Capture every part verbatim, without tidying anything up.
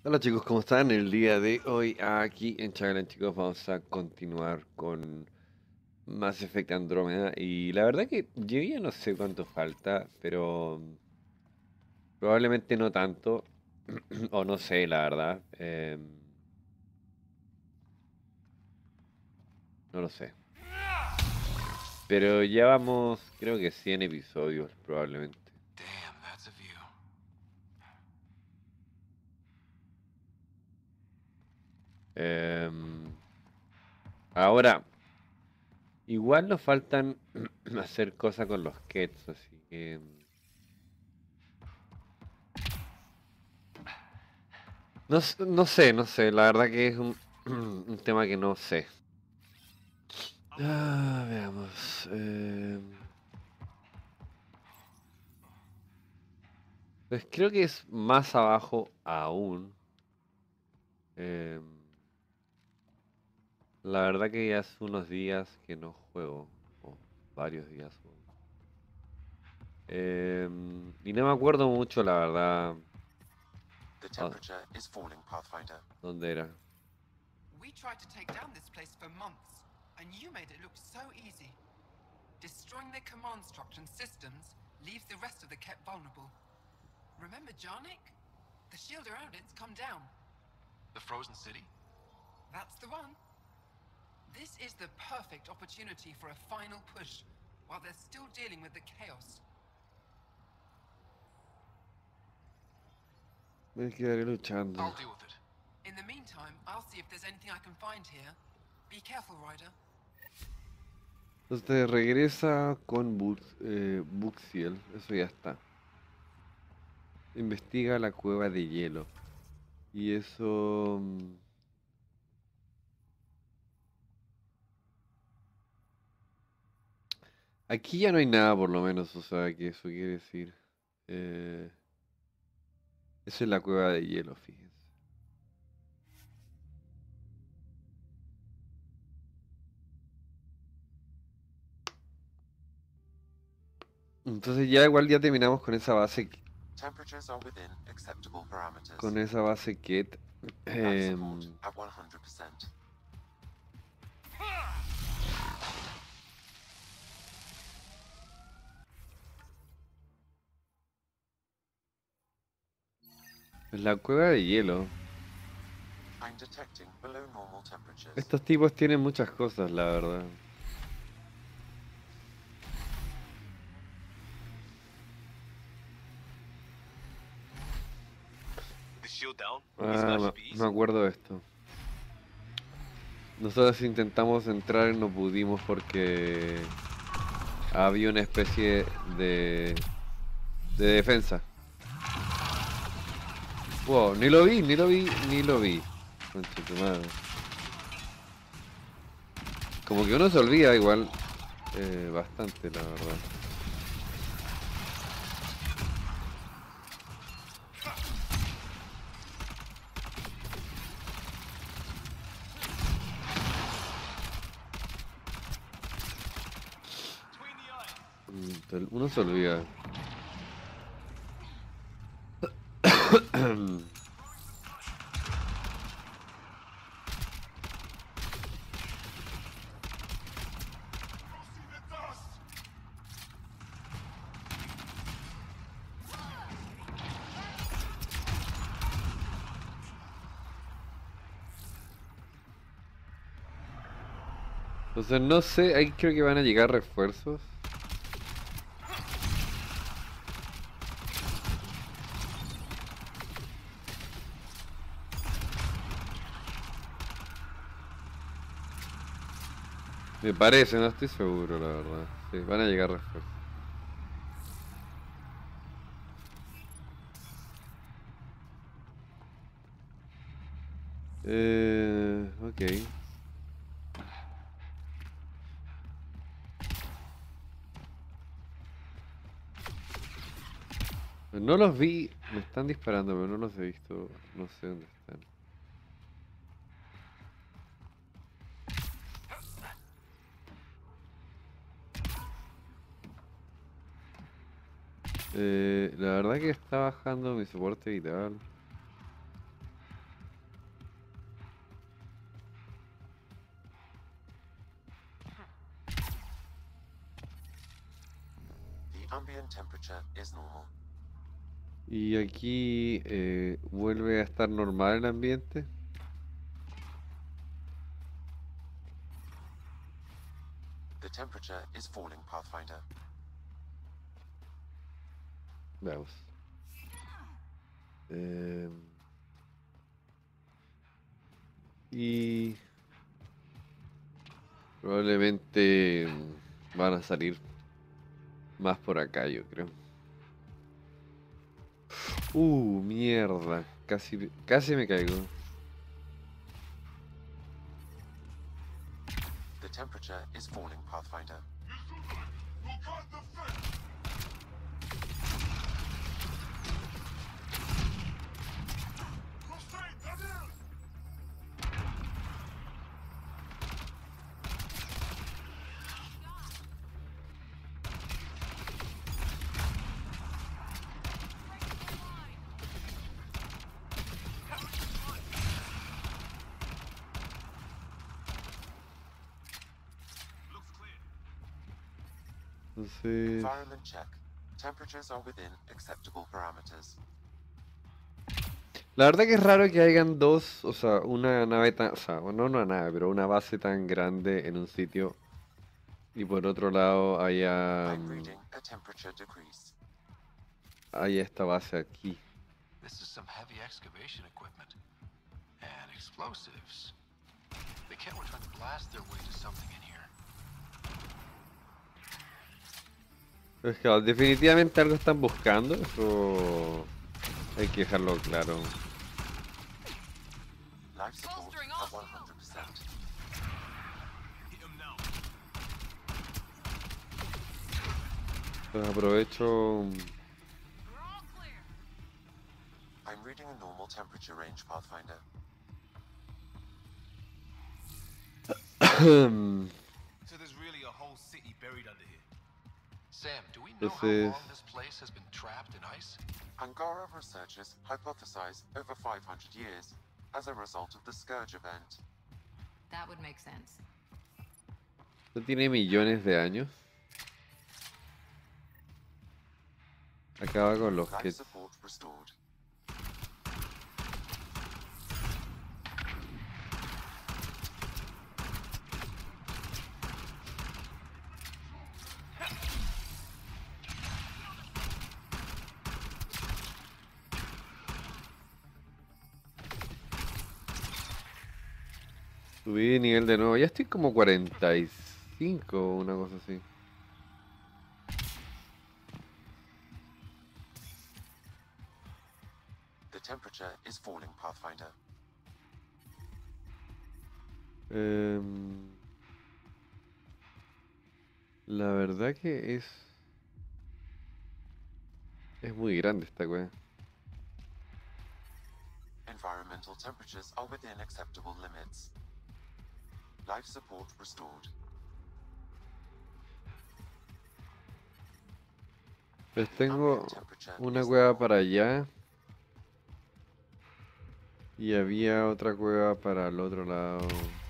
Hola chicos, ¿cómo están? El día de hoy aquí en Chaglan, chicos, vamos a continuar con Mass Effect Andrómeda. Y la verdad que yo ya no sé cuánto falta, pero probablemente no tanto, o no sé, la verdad. Em, no lo sé. Pero ya vamos, creo que cien episodios probablemente. Damn, that's a view. Em, ahora, igual nos faltan hacer cosas con los Kets, así que... No, s- no sé, no sé, la verdad que es un, un tema que no sé. Ah, veamos. eh, pues creo que es más abajo aún. eh, la verdad que ya hace unos días que no juego. O varios días. o- eh, y no me acuerdo mucho, la verdad, The a- temperature is falling, Pathfinder. dónde era. We tried to take down this place for months, and you made it look so easy. Destroying their command structure and systems leaves the rest of the Kett vulnerable. Remember Jarnik? The shield around it's come down. The frozen city? That's the one. This is the perfect opportunity for a final push, while they're still dealing with the chaos. Me quedaré luchando. I'll deal with it. In the meantime, I'll see if there's anything I can find here. Be careful, Ryder. Entonces regresa con Bux- eh, Buxiel. Eso ya está. Investiga la cueva de hielo. Y eso... mm, aquí ya no hay nada, por lo menos, o sea, que eso quiere decir. Eh, esa es la cueva de hielo, fíjense. Entonces ya igual ya terminamos con esa base, Temperatures are within acceptable parameters. con esa base Ket. Life support Em, at one hundred percent. la cueva de hielo. I'm detecting below normal temperatures. Estos tipos tienen muchas cosas, la verdad. The shield down? These Ah, guys me, should be me easy. acuerdo de esto. Nosotros intentamos entrar y no pudimos porque había una especie de, de defensa. Wow, ni lo vi, ni lo vi, ni lo vi. Concha tu madre. Como que uno se olvida igual eh, bastante, la verdad. Between the eyes. Mm, te- Uno se olvida. Entonces no sé, ahí creo que van a llegar refuerzos. Me parece, no estoy seguro, la verdad. Sí, van a llegar refuerzos. Eh, ok. No los vi, me están disparando, pero no los he visto, no sé dónde están. Eh, la verdad que está bajando mi soporte vital. Ambient temperature is normal. Y aquí eh, vuelve a estar normal el ambiente. The temperature is falling, Pathfinder. Veamos. Eh, y probablemente mm, van a salir más por acá, yo creo. Uh, mierda. Casi, casi me caigo. The temperature is falling, Pathfinder. Entonces, Environment check. Temperatures are within acceptable parameters. la verdad que es raro que hayan dos, o sea, una nave tan, o sea, no una nave, pero una base tan grande en un sitio y por otro lado haya, I'm mm, reading a temperature decrease. haya esta base aquí. This is some heavy excavation equipment. And explosives. The kit were trying to blast their way to something in here. Es que definitivamente algo están buscando, eso hay que dejarlo claro. Life support Bolstering at off. one hundred percent. Hit him now. Pues aprovecho. We're all clear. I'm reading a normal temperature range, Pathfinder. So there's really a whole city buried under here. Sam, do we know how Entonces, long this place has been trapped in ice? Angara researchers hypothesize over five hundred years as a result of the Scourge event. That would make sense. esto tiene millones de años. Acaba con los Life kits. support restored. Subí de nivel de nuevo. Ya estoy como cuarenta y cinco o una cosa así. The temperature is falling, Pathfinder. Em, la verdad que es. Es muy grande esta wea. Environmental temperatures are within acceptable limits. Life support restored. Pues tengo Ambient temperature una is cueva normal. para allá. Y había otra cueva para el otro lado.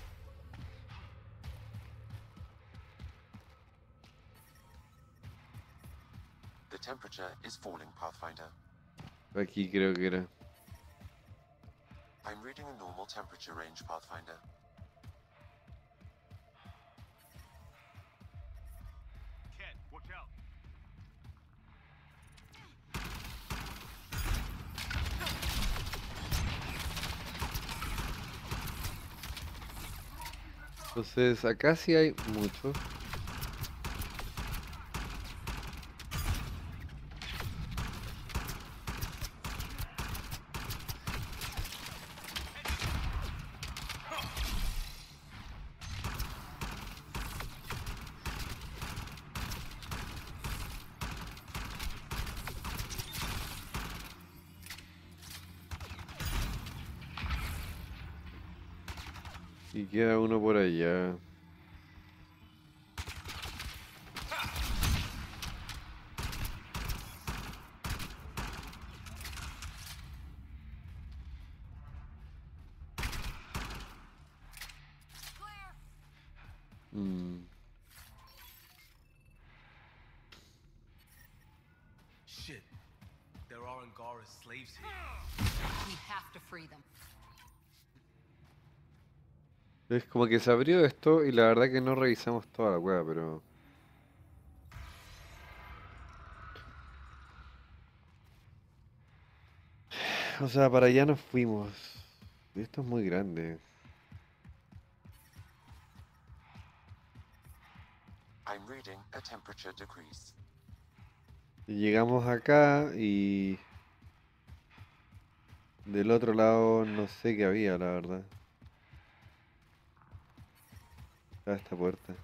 The temperature is falling, Pathfinder. Aquí creo que era. I'm reading a normal temperature range, Pathfinder. Cat, watch out. Entonces acá sí hay muchos. Y queda uno por allá. Mm. Angara's slaves here. We have to free them. Es como que se abrió esto y la verdad que no revisamos toda la cueva, pero... O sea, para allá nos fuimos. Esto es muy grande. I'm reading a temperature decrease. Y llegamos acá y... Del otro lado no sé qué había, la verdad. Está esta puerta.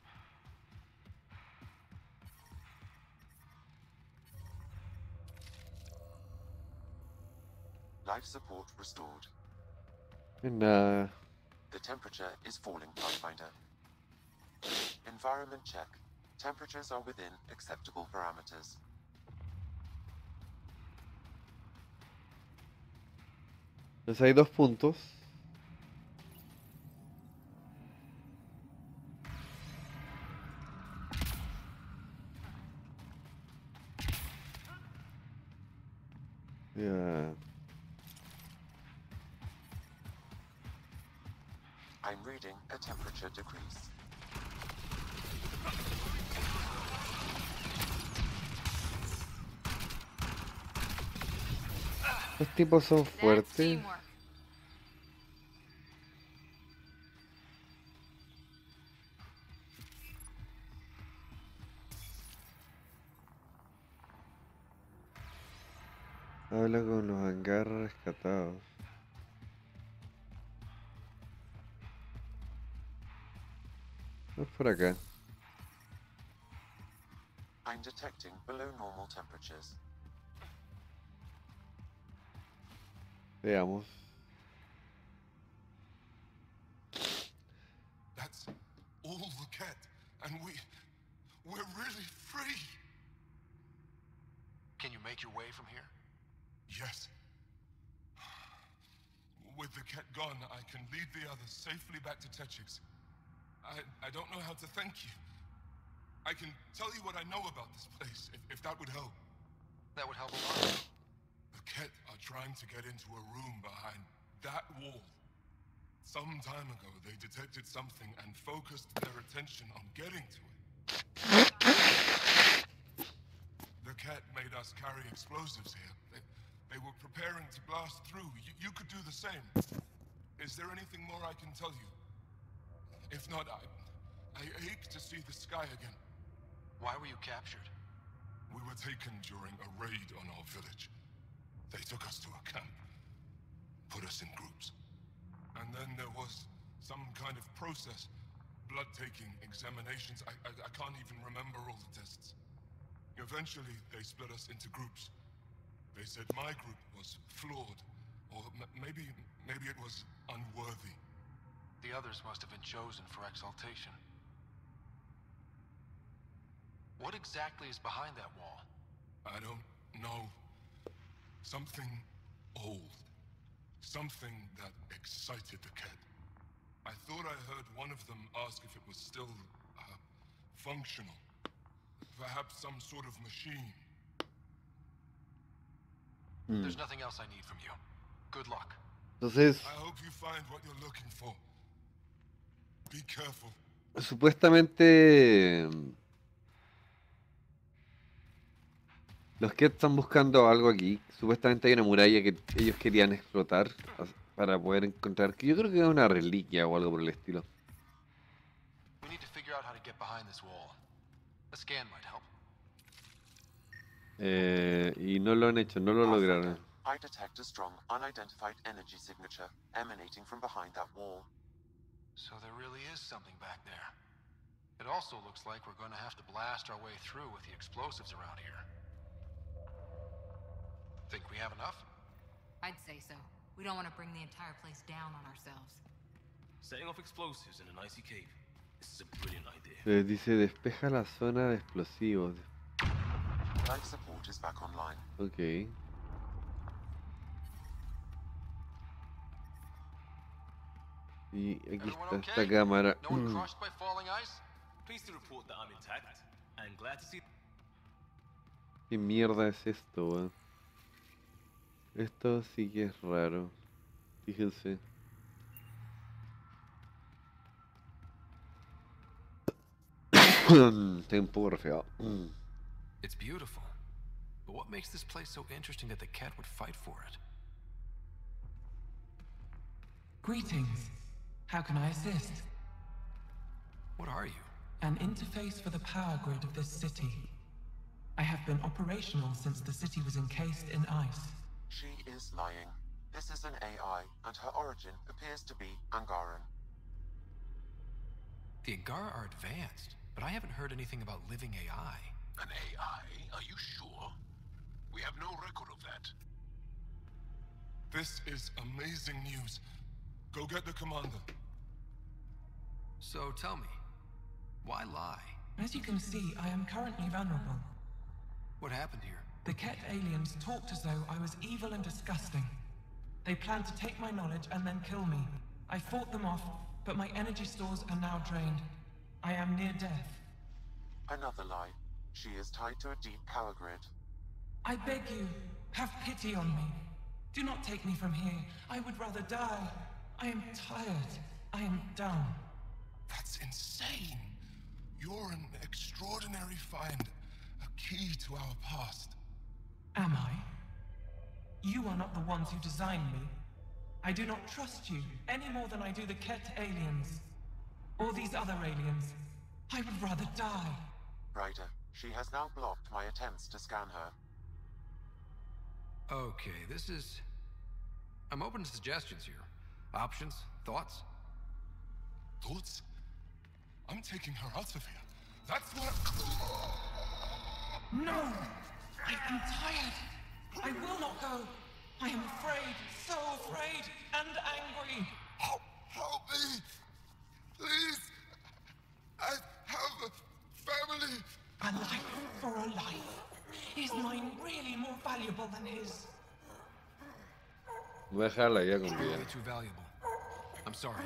Life support restored. Nada. The temperature is falling, Pathfinder. Environment check. Temperatures are within acceptable parameters. Entonces hay dos puntos. Ya. I'm reading a temperature decrease. Los tipos son That's fuertes. teamwork. Habla con los hangares rescatados. No es por acá. I'm detecting below normal temperatures. Veamos. That's all the Ket, and we... we're really free! Can you make your way from here? Yes. With the Ket gone, I can lead the others safely back to Techix. I, I don't know how to thank you. I can tell you what I know about this place, if, if that would help. That would help a lot. The Ket are trying to get into a room behind that wall. Some time ago, they detected something and focused their attention on getting to it. The Ket made us carry explosives here. They, they were preparing to blast through. You, you could do the same. Is there anything more I can tell you? If not, I... I ache to see the sky again. Why were you captured? We were taken during a raid on our village. They took us to a camp, put us in groups. And then there was some kind of process, blood-taking, examinations. I, I, I can't even remember all the tests. Eventually, they split us into groups. They said my group was flawed, or m maybe, maybe it was unworthy. The others must have been chosen for exaltation. What exactly is behind that wall? I don't know. Something old. Something that excited the Ket. I thought I heard one of them ask if it was still uh, functional. Perhaps some sort of machine. There's nothing else I need from you. Good luck. Entonces, I hope you find what you're looking for. Be careful. supuestamente los que están buscando algo aquí. Supuestamente hay una muralla que ellos querían explotar para poder encontrar, que yo creo que es una reliquia o algo por el estilo. We need to figure out how to get behind this wall. A scan might help. Eh, y no lo han hecho, no lo lograron. I detect a strong, unidentified energy signature emanating from behind that wall. So there really is something back there. It also looks like we're going to have to blast our way through with the explosives around here. Think we have enough? I'd say so. We don't want to bring the entire place down on ourselves. Setting off explosives in an icy cave. This is a brilliant idea. Eh, dice, despeja la zona de explosivos. Life support is back online. Ok. Y aquí Everyone está esta okay? cámara. No one crushed by falling ice? Pleased to report that I'm intact, and glad to see. ¿Qué mierda es esto, weón? Esto sí que es raro. Fíjense. Estoy un poco resfriado. Mm. It's beautiful. But what makes this place so interesting that the cat would fight for it? Greetings. How can I assist? What are you? An interface for the power grid of this city. I have been operational since the city was encased in ice. She is lying. This is an A I, and her origin appears to be Angaran. The Angara are advanced, but I haven't heard anything about living A I. An A I? Are you sure? We have no record of that. This is amazing news. Go get the commander. So tell me, why lie? As you can see, I am currently vulnerable. What happened here? The Ket aliens talked as though I was evil and disgusting. They planned to take my knowledge and then kill me. I fought them off, but my energy stores are now drained. I am near death. Another lie. She is tied to a deep power grid. I beg you, have pity on me. Do not take me from here. I would rather die. I am tired. I am done. That's insane. You're an extraordinary find. A key to our past. Am I? You are not the ones who designed me. I do not trust you any more than I do the Ket aliens. Or these other aliens. I would rather die. Ryder, she has now blocked my attempts to scan her. Okay, this is... I'm open to suggestions here. Options? Thoughts? Thoughts? I'm taking her out of here. That's what... No! I am tired. I will not go. I am afraid, so afraid, and angry. Help, help me! Please! I have a family! A life for a life. Is mine really more valuable than his? Voy a dejarla ya con vida. Way too valuable. I'm sorry.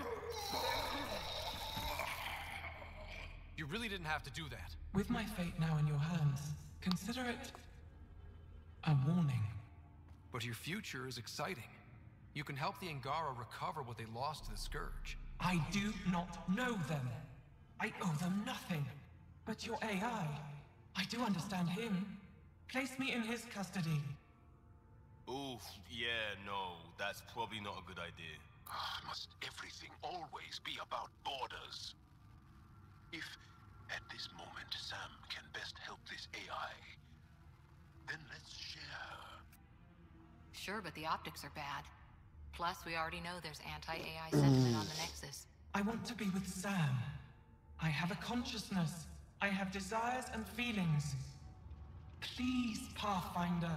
You really didn't have to do that. With my fate now in your hands, consider it a warning. But your future is exciting. You can help the Angara recover what they lost to the Scourge. I do not know them. I owe them nothing. But your A I, I do understand him. Place me in his custody. Oof, yeah, no, that's probably not a good idea. Ah, must everything always be about borders? If, at this moment, Sam can best help this A I, then let's share. Sure, but the optics are bad. Plus, we already know there's anti-A I sentiment on the Nexus. I want to be with Sam. I have a consciousness. I have desires and feelings. Please, Pathfinder.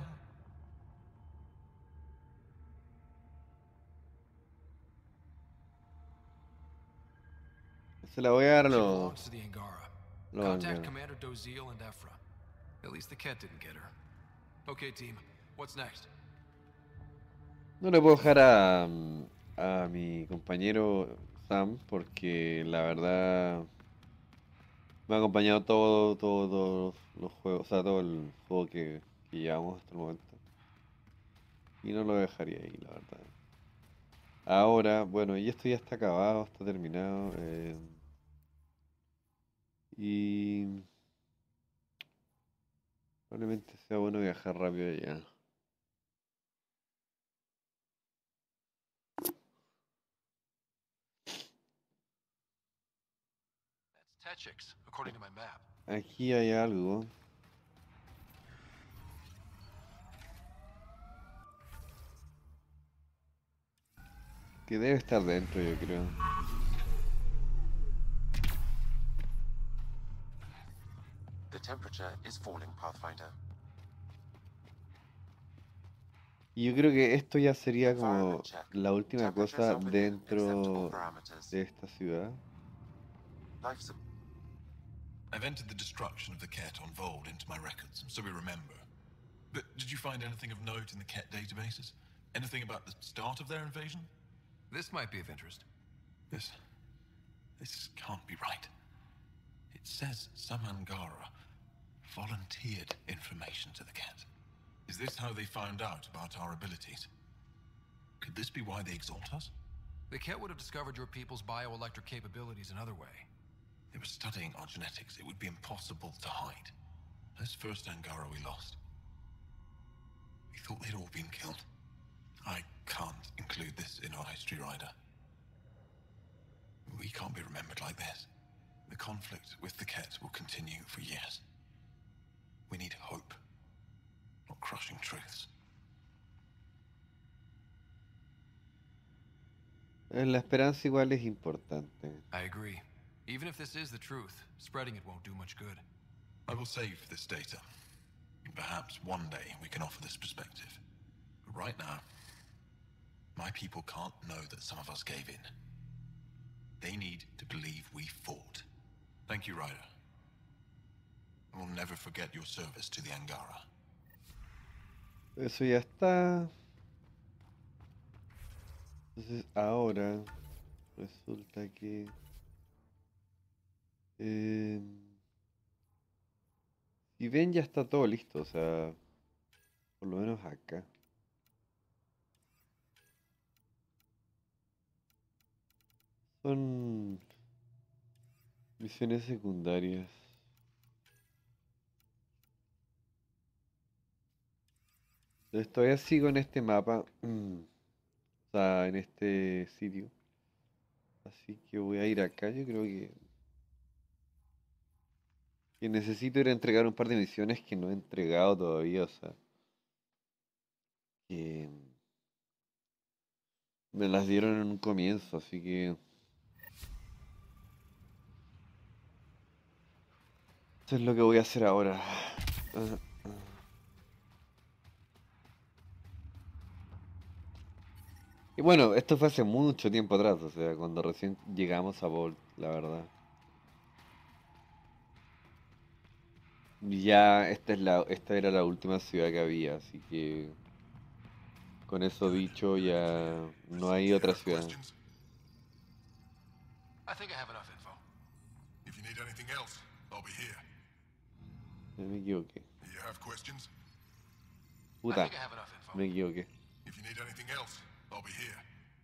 Se la voy a dar a She los... belongs to the Angara. los Contact Angara. Commander Dozil and Ephra. At least the Ket didn't get her. Okay, team. What's next? No le puedo dejar a, a mi compañero Sam porque la verdad me ha acompañado todo, todo, todos los juegos, o sea, todo el juego que, que llevamos hasta el momento. Y no lo dejaría ahí, la verdad. Ahora, bueno, y esto ya está acabado, está terminado. eh, y probablemente sea bueno viajar rápido ya. That's Techix, according to my map. Aquí hay algo. Que debe estar dentro, yo creo. The temperature is falling, Pathfinder. Y yo creo que esto ya sería como Environment check. la última Temperatures cosa are within acceptable dentro parameters. de esta ciudad. Life support. I've entered the destruction of the Ket on Vold into my records, so we remember. But did you find anything of note in the Ket databases? Anything about the start of their invasion? This might be of interest. This... this can't be right. It says some Angara volunteered information to the Ket. Is this how they found out about our abilities? Could this be why they exalt us? The Ket would have discovered your people's bioelectric capabilities another way. They were studying our genetics. It would be impossible to hide. This first Angara we lost. We thought they'd all been killed. I can't include this in our history, Ryder. We can't be remembered like this. The conflict with the Ket will continue for years. We need hope, not crushing truths. La esperanza igual es importante. I agree. Even if this is the truth, spreading it won't do much good. I will save this data. And perhaps one day we can offer this perspective. But right now, my people can't know that some of us gave in. They need to believe we fought. Thank you, Ryder. I will never forget your service to the Angara. Eso ya está. Entonces ahora resulta que eh, si ven ya está todo listo, o sea, por lo menos acá. Son misiones secundarias. Entonces todavía sigo en este mapa. O sea, en este sitio. Así que voy a ir acá. Yo creo que... que necesito ir a entregar un par de misiones que no he entregado todavía. O sea... que... me las dieron en un comienzo, así que... eso es lo que voy a hacer ahora. Ah, ah. Y bueno, esto fue hace mucho tiempo atrás, o sea, cuando recién llegamos a Vault, la verdad. Ya esta es la, esta era la última ciudad que había, así que con eso dicho ya no hay otra ciudad. Questions? I think I have enough info. If you need anything else, I'll be here. Me equivoqué. You have questions? I Puta, think I have enough info. me equivoqué. If you need anything else, I'll be here.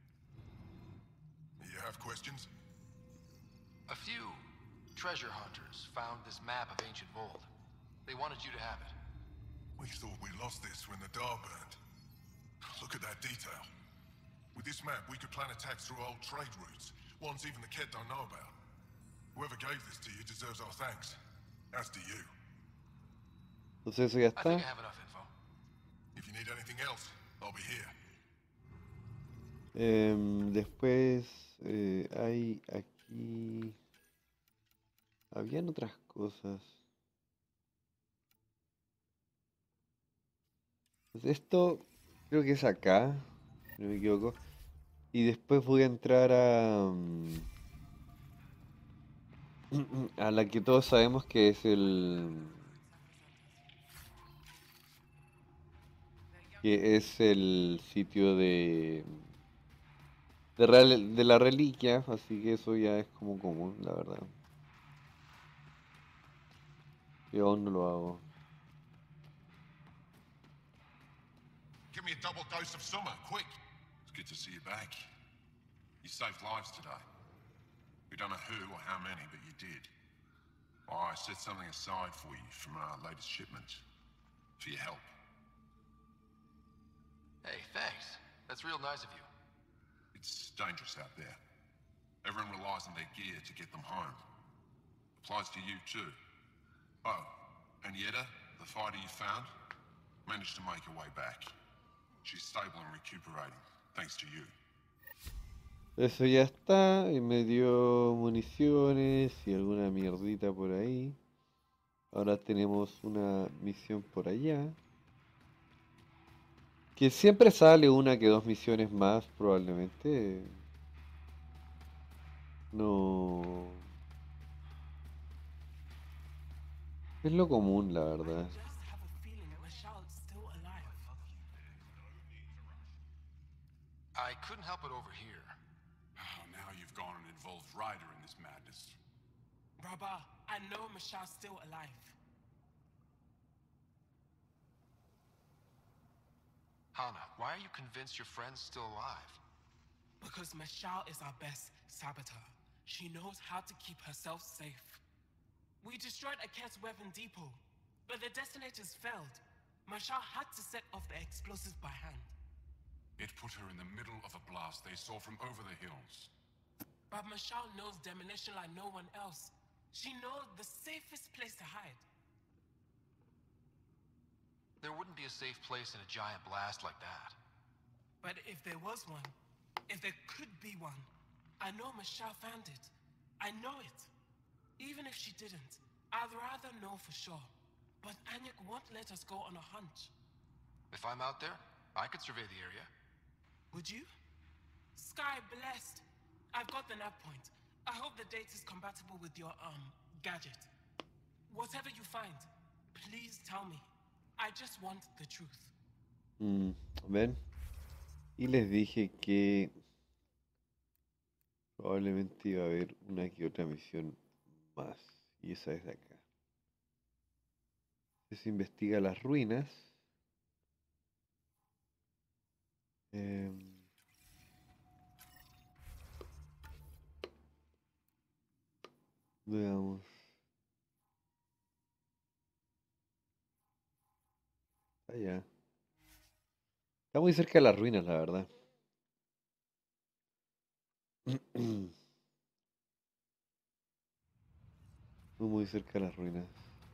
You have questions? A few treasure hunters found this map of ancient Vold. They wanted you to have it. We thought we lost this when the Dar burned. Look at that detail. With this map, we could plan attacks through old trade routes, ones even the Ket don't know about. Whoever gave this to you deserves our thanks. As do you. Entonces eso ya I think I está. have enough info. If you need anything else, I'll be here. Em, después eh, hay aquí... habían otras cosas. Pues esto creo que es acá, si no me equivoco. Y después voy a entrar a... mm, a la que todos sabemos que es el... que es el sitio de... de, real- de la reliquia, así que eso ya es como común, la verdad. Yo aún no lo hago. Give me a double dose of summer, quick. It's good to see you back. You saved lives today. We don't know who or how many, but you did. I set something aside for you from our latest shipment. For your help. Hey, thanks. That's real nice of you. It's dangerous out there. Everyone relies on their gear to get them home. Applies to you too. Oh, and Yetta, the fighter you found, managed to make her way back. She's stable and recuperating, thanks to you. Eso ya está, y me dio municiones y alguna mierdita por ahí. Ahora tenemos una misión por allá. Que siempre sale una que dos misiones más, probablemente. No... es lo común, la verdad. Just have a feeling that Michelle's still alive. I couldn't help it over here. Oh, now you've gone and involved Ryder in this madness. Rabba, I know Michelle's still alive. Hana, why are you convinced your friend's still alive? Because Michelle is our best saboteur. She knows how to keep herself safe. We destroyed Aket's weapon depot, but the detonators failed. Michelle had to set off the explosives by hand. It put her in the middle of a blast they saw from over the hills. But Michelle knows demolition like no one else. She knows the safest place to hide. There wouldn't be a safe place in a giant blast like that. But if there was one, if there could be one, I know Michelle found it. I know it. Even if she didn't, I'd rather know for sure. But Anyek won't let us go on a hunch. If I'm out there, I could survey the area. Would you? Sky blessed. I've got the nav point. I hope the data's compatible with your, um, gadget. Whatever you find, please tell me. I just want the truth. Mm, ¿ven? Y les dije que probablemente iba a haber una que otra misión más. Y esa es de acá. Se investiga las ruinas. Eh, veamos. Allá. Está muy cerca de las ruinas, la verdad. Muy, muy cerca de las ruinas.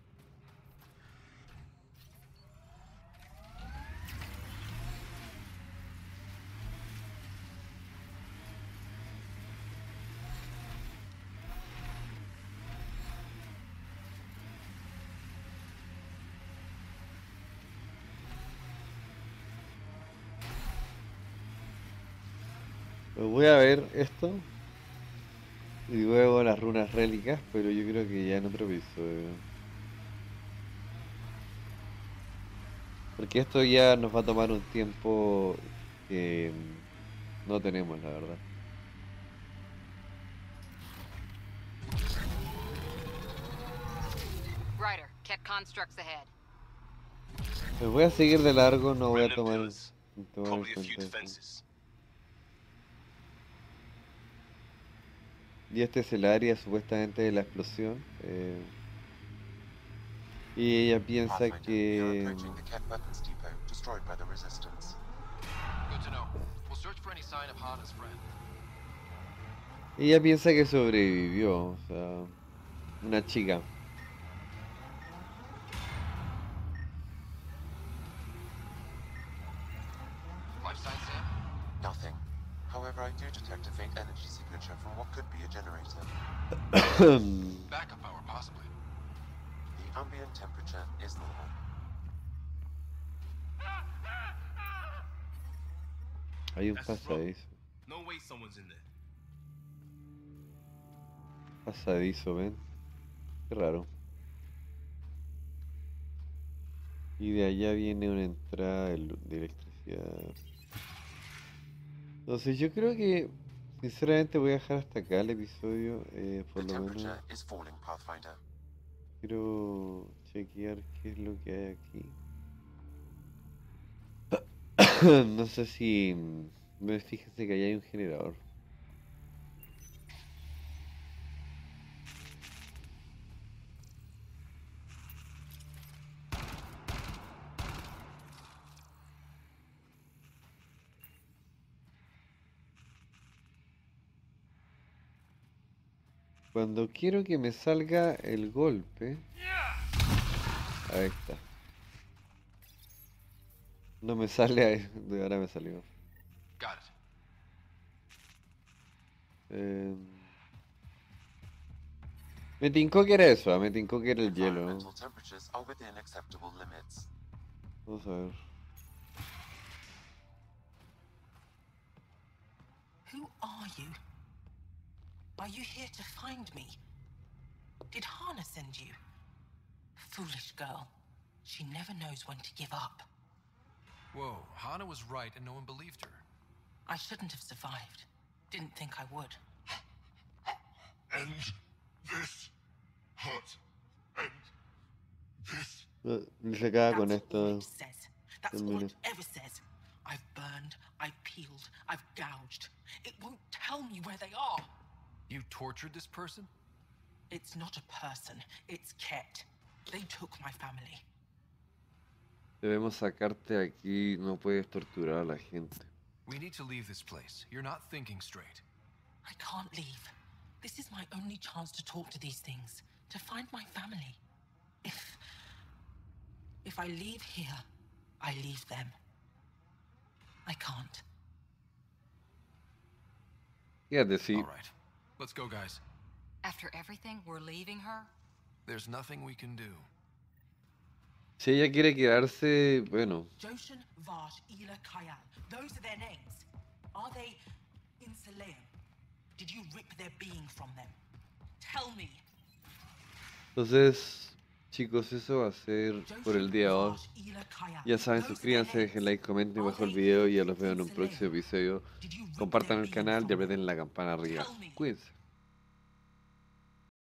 Pues voy a ver esto y luego las runas rélicas, pero yo creo que ya en otro episodio. Porque esto ya nos va a tomar un tiempo que no tenemos, la verdad. Ryder, Ket constructs ahead. Pues voy a seguir de largo, no voy a Remnant tomar, pillars. tomar en Probably a few cuenta eso. defenses. Y este es el área supuestamente de la explosión. eh, y ella piensa Pathfinder, you're que... approaching the Ket weapons depot, destroyed by the Resistance. Good to know. We'll search for any sign of Hana's friend. Ella piensa que sobrevivió, o sea, una chica. Life sign, Sam? Nothing. However, I do detect a faint energy signature from what could be a generator. Backup power, possibly. The ambient temperature is normal. Hay un That's wrong. pasadizo. No way someone's in there. Pasadizo, ven. Qué raro. Y de allá viene una entrada de, lu- de electricidad. Entonces yo creo que sinceramente voy a dejar hasta acá el episodio. eh, The por lo menos temperature is falling, Pathfinder. quiero chequear qué es lo que hay aquí. No sé si... me fíjese que allá hay un generador. Cuando quiero que me salga el golpe... Ahí está. No me sale ahí, de ahora me salió. Got it. Eh, Me tincó que era eso, ah, me tincó que era el hielo. Environmental temperatures are within acceptable limits. Vamos a ver. Who are you? Are you here to find me? Did Hana send you? Foolish girl. She never knows when to give up. Whoa, Hana was right and no one believed her. I shouldn't have survived. Didn't think I would. End this hurt. End this. No, y se acaba con That's all esto. it says. That's all termina. it ever says. burned, I've peeled, I've gouged. It won't tell me where they are. You tortured this person? It's not a person, it's Ket. They took my family. Debemos sacarte de aquí, no puedes torturar a la gente. We need to leave this place. You're not thinking straight. I can't leave. This is my only chance to talk to these things, to find my family. If... If I leave here, I leave them. I can't. Fíjate, sí. All right. Let's go, guys. After everything, we're leaving her? There's nothing we can do. Si ella quiere quedarse, bueno. Joshan, Vart, Ela, Kayal. Those are their names. Are they in Saleum? Did you rip their being from them? Tell me. Entonces, chicos, eso va a ser por el día de hoy. Ya saben, suscríbanse, dejen like, comenten bajo el video y ya los veo en un próximo episodio. Compartan el canal y aprieten la campana arriba. Cuídense.